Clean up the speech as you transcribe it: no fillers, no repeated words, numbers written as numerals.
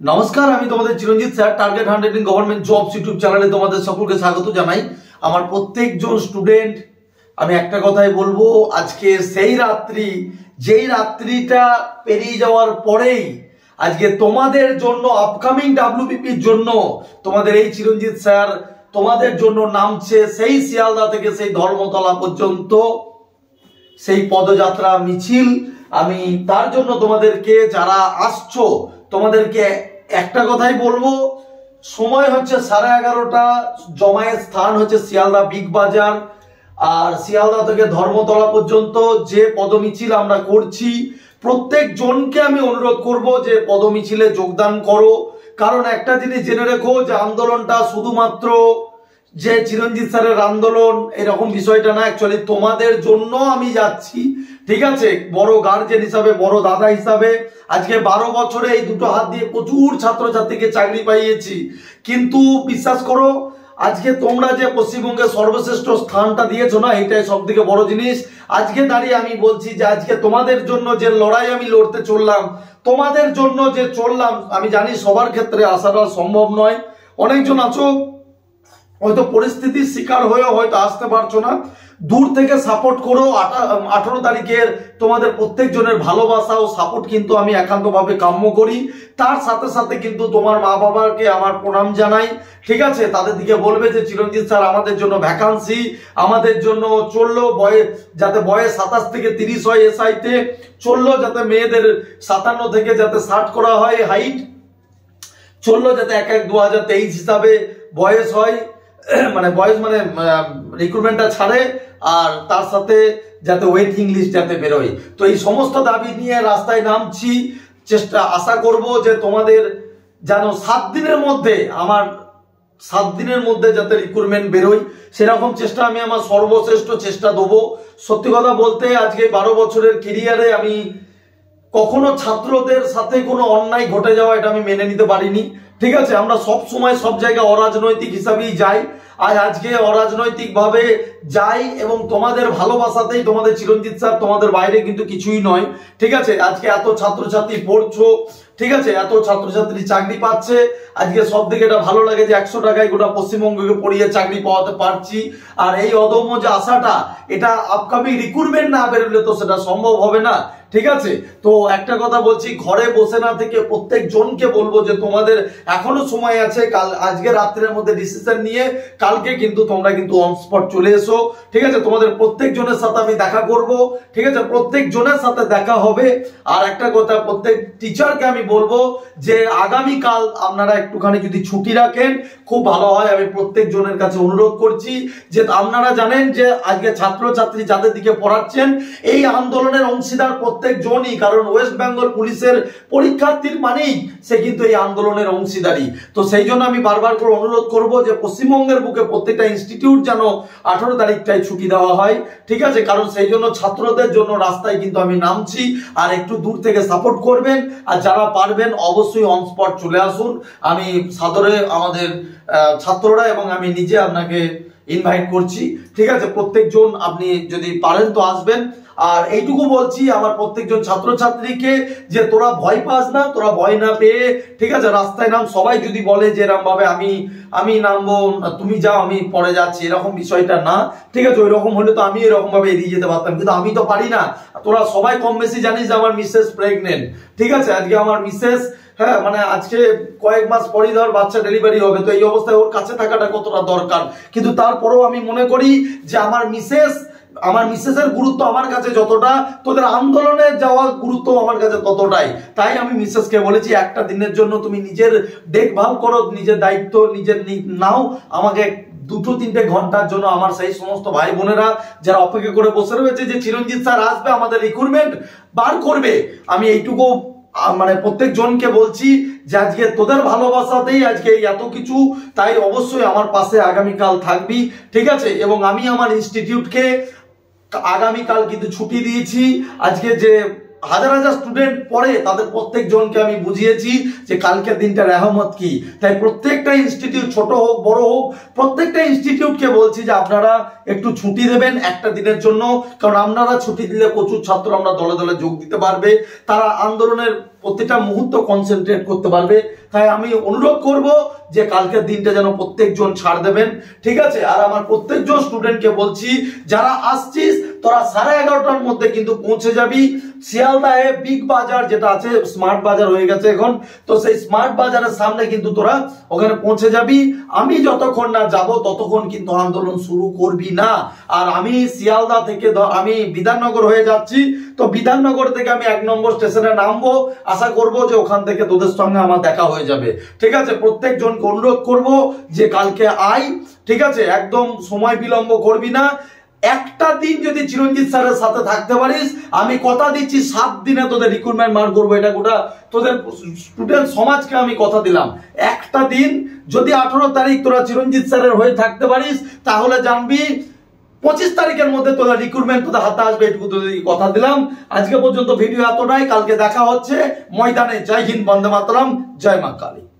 নমস্কার, আমি তোমাদের Chiranjit sir. Target 100 in government jobs YouTube চ্যানেলে তোমাদের সকলকে স্বাগত জানাই। আমার প্রত্যেকজন স্টুডেন্ট, আমি একটা কথাই বলবো, আজকে সেই রাত্রি, যেই রাত্রিটা পেরিয়ে যাওয়ার পরেই আজকে তোমাদের জন্য আপকামিং ডাব্লিউবিপির জন্য তোমাদের এই চিরঞ্জিত স্যার তোমাদের জন্য নামছে সেই শিয়ালদা থেকে সেই ধর্মতলা পর্যন্ত সেই পদযাত্রা মিছিল। আমি তার জন্য তোমাদেরকে, যারা আসছো, তোমাদেরকে একটা কথাই বলবো, সময় হচ্ছে 11:30, জমায়েত স্থান হচ্ছে শিয়ালদা বিগ বাজার। আর শিয়ালদা থেকে ধর্মতলা পর্যন্ত যে পদমিছিল আমরা করছি, প্রত্যেক জনকে আমি অনুরোধ করব যে পদমিছিলে যোগদান করো। কারণ একটা জিনিস জেনে রেখো যে আন্দোলনটা শুধুমাত্র যে চিরঞ্জিত স্যারের আন্দোলন এরকম বিষয়টা না, অ্যাকচুয়ালি তোমাদের জন্য আমি যাচ্ছি। ঠিক আছে, বড় গার্জেন হিসাবে, বড় দাদা হিসাবে আজকে 12 বছরে এই দুটো হাত দিয়ে প্রচুর ছাত্রছাত্রীকে চাকরি পাইয়েছি। কিন্তু বিশ্বাস করো, আজকে তোমরা যে পশ্চিমবঙ্গের সর্বশ্রেষ্ঠ স্থানটা দিয়েছো না, এটাই সব থেকে বড় জিনিস। আজকে দাঁড়িয়ে আমি বলছি যে আজকে তোমাদের জন্য যে লড়াই আমি লড়তে চললাম, তোমাদের জন্য যে চললাম, আমি জানি সবার ক্ষেত্রে আসাটা সম্ভব নয়। অনেকজন আছো হয়তো পরিস্থিতির শিকার হয়েও হয়তো আসতে পারছো না, দূর থেকে সাপোর্ট করো। 18 তারিখের তোমাদের প্রত্যেকজনের ভালোবাসা ও সাপোর্ট কিন্তু আমি একান্তভাবে কাম্য করি। তার সাথে সাথে কিন্তু তোমার মা বাবাকে আমার প্রণাম জানাই। ঠিক আছে, তাদের দিকে বলবে যে চিরঞ্জিত স্যার আমাদের জন্য ভ্যাকান্সি, আমাদের জন্য চললো যাতে বয়স 27 থেকে 30 হয়, এসআইতে চললো যাতে মেয়েদের 57 থেকে যাতে 60 করা হয় হাইট, চললো যাতে 1/1/2023 হিসাবে বয়স হয়, মানে বয়স মানে রিক্রুটমেন্টটা ছাড়ে, আর তার সাথে যাতে ওয়েটিং লিস্ট যাতে বেরোয়। তো এই সমস্ত দাবি নিয়ে রাস্তায় নামছি। আশা করব যে তোমাদের যেন 7 দিনের মধ্যে, আমার 7 দিনের মধ্যে যাতে রিক্রুটমেন্ট বেরোয়, সেরকম চেষ্টা আমি আমার সর্বশ্রেষ্ঠ চেষ্টা দেবো। সত্যি কথা বলতে আজকে 12 বছরের কেরিয়ারে আমি কখনো ছাত্রদের সাথে কোনো অন্যায় ঘটে যাওয়া এটা আমি মেনে নিতে পারিনি। ঠিক আছে, আমরা সব সময় সব জায়গায় অরাজনৈতিক হিসাবেই যাই, আর আজকে অরাজনৈতিক ভাবে যাই এবং তোমাদের ভালোবাসাতেই তোমাদের চিরঞ্জিত স্যার, তোমাদের বাইরে কিন্তু কিছুই নয়। ঠিক আছে, আজকে এত ছাত্রছাত্রী পড়ছো, ঠিক আছে, এত ছাত্রছাত্রী চাকরি পাচ্ছে, আজকে সব দিকে এটা ভালো লাগে যে 100 টাকায় গোটা পশ্চিমবঙ্গকে পড়িয়ে চাকরি পাওয়াতে পারছি। আর এই অদম্য যে আশাটা, এটা আপকামিং রিক্রুটমেন্ট না বেরোলে তো সেটা সম্ভব হবে না। ঠিক আছে, তো একটা কথা বলছি, ঘরে বসে না থেকে প্রত্যেক জনকে বলবো যে তোমাদের এখনো সময় আছে। আজকে রাত্রের মধ্যে ডিসিশন নিয়ে কালকে কিন্তু তোমরা কিন্তু অন স্পট চলে এসো। ঠিক আছে, তোমাদের প্রত্যেক জনের সাথে আমি দেখা করব। ঠিক আছে, প্রত্যেক জনের সাথে দেখা হবে। আর একটা কথা, প্রত্যেক টিচারকে আমি বলবো যে আগামীকাল আপনারা একটুখানি যদি ছুটি রাখেন খুব ভালো হয়। আমি প্রত্যেক জনের কাছে অনুরোধ করছি যে আপনারা জানেন যে আজকে ছাত্রছাত্রী যাদের দিকে পড়াচ্ছেন এই আন্দোলনের অংশীদার প্রত্যেক জনই, কারণ ওয়েস্ট বেঙ্গল পুলিশের পরীক্ষার্থীর মানেই সে কিন্তু এই আন্দোলনের অংশীদারি। তো সেই জন্য আমি বারবার করে অনুরোধ করব যে পশ্চিমবঙ্গের বুকে প্রত্যেকটা ইনস্টিটিউট যেন 18 তারিখটায় ছুটি দেওয়া হয়। ঠিক আছে, কারণ সেই জন্য ছাত্রদের জন্য রাস্তায় কিন্তু আমি নামছি। আর একটু দূর থেকে সাপোর্ট করবেন, আর যারা পারবেন অবশ্যই অন স্পট চলে আসুন। আমি সাদরে আমাদের ছাত্ররা এবং আমি নিজে আপনাকে ইনভাইট করছি। ঠিক আছে, প্রত্যেকজন আপনি যদি পারেন তো আসবেন। আর এইটুকু বলছি আমার প্রত্যেকজন ছাত্রছাত্রীকে যে তোরা ভয় পাস না, তোরা ভয় না পেয়ে ঠিক আছে রাস্তায় নাম। সবাই যদি বলে যে এরকম ভাবে আমি নামবো, তুমি যাও আমি পরে যাচ্ছি, এরকম বিষয়টা না। ঠিক আছে, ওই রকম হলে তো আমি এরকম ভাবে এড়িয়ে যেতে পারতাম, কিন্তু আমি তো পারি না। তোরা সবাই কম বেশি জানিস যে আমার মিসেস প্রেগনেন্ট। ঠিক আছে, আজকে আমার মিসেস, হ্যাঁ মানে আজকে কয়েক মাস পরই ধর বাচ্চা ডেলিভারি হবে। তো এই অবস্থায় ওর কাছে থাকাটা কতটা দরকার, কিন্তু তারপরেও আমি মনে করি যে আমার মিসেসের গুরুত্ব আমার কাছে যতটা, তোদের আন্দোলনে যাওয়ার গুরুত্ব আমার কাছে ততটাই। তাই আমি মিসেসকে বলেছি একটা দিনের জন্য তুমি নিজের দেখভাল করো, নিজের দায়িত্ব নিজের নাও, আমাকে 2-3 ঘন্টার জন্য আমার সেই সমস্ত ভাই বোনেরা যারা অপেক্ষা করে বসে রয়েছে যে চিরঞ্জিত স্যার আসবে আমাদের রিক্রুটমেন্ট বার করবে, আমি এইটুকু মানে প্রত্যেক জনকে বলছি যে আজকে তোদের ভালোবাসাতেই আজকে এত কিছু। তাই অবশ্যই আমার পাশে আগামীকাল থাকবি। ঠিক আছে, এবং আমি আমার ইনস্টিটিউটকে আগামীকাল কিন্তু ছুটি দিয়েছি। আজকে যে হাজার হাজার স্টুডেন্ট পড়ে তাদের প্রত্যেক জনকে আমি বুঝিয়েছি যে কালকের দিনটা রহমত কি। তাই প্রত্যেকটা ইনস্টিটিউট, ছোট হোক বড় হোক, প্রত্যেকটা ইনস্টিটিউটকে বলছি যে আপনারা একটু ছুটি দেবেন একটা দিনের জন্য। কারণ আপনারা ছুটি দিলে প্রচুর ছাত্র আমরা দলে দলে যোগ দিতে পারবে, তারা আন্দোলনের প্রত্যেকটা মুহূর্ত কনসেন্ট্রেট করতে পারবে। তাই আমি অনুরোধ করব যে কালকের দিনটা যেন প্রত্যেকজন ছাড় দেবেন, ঠিক আছে। আর আমার প্রত্যেকজন স্টুডেন্টকে বলছি, যারা আসছিস তোরা 11:30টার মধ্যে কিন্তু পৌঁছে যাবি শিয়ালদাহে বিগ বাজার যেটা আছে, স্মার্ট বাজার হয়ে গেছে এখন, তো সেই স্মার্ট বাজারের সামনে কিন্তু তোরা ওখানে পৌঁছে যাবি। আমি যতক্ষণ না যাব ততক্ষণ কিন্তু আন্দোলন শুরু করবি না। আর আমি শিয়ালদা থেকে আমি বিধাননগর হয়ে যাচ্ছি, তো বিধাননগর থেকে আমি 1 নম্বর স্টেশনে নামবো। আশা করব যে ওখান থেকে তোদের সঙ্গে আমার দেখা হয়ে যাবে, ঠিক আছে। প্রত্যেকজনকে অনুরোধ করব যে কালকে আয়, ঠিক আছে, একদম সময় বিলম্ব করবি না। একটা দিন যদি চিরঞ্জিত স্যারের সাথে থাকতে পারিস, আমি কথা দিচ্ছি 7 দিনে তোদের রিক্রুটমেন্ট মার করবো। এটা গোটা তোদের স্টুডেন্ট সমাজকে আমি কথা দিলাম। একটা দিন যদি 18 তারিখ তোরা চিরঞ্জিত স্যারের হয়ে থাকতে পারিস, তাহলে জানবি 25 তারিখের মধ্যে তোদের রিক্রুটমেন্ট তোদের হাতে আসবে, এটুকু তোদের কথা দিলাম। আজকে পর্যন্ত ভিডিও এতটাই, কালকে দেখা হচ্ছে ময়দানে। জয় হিন্দ, বন্দে মাতরম, জয় মা কালী।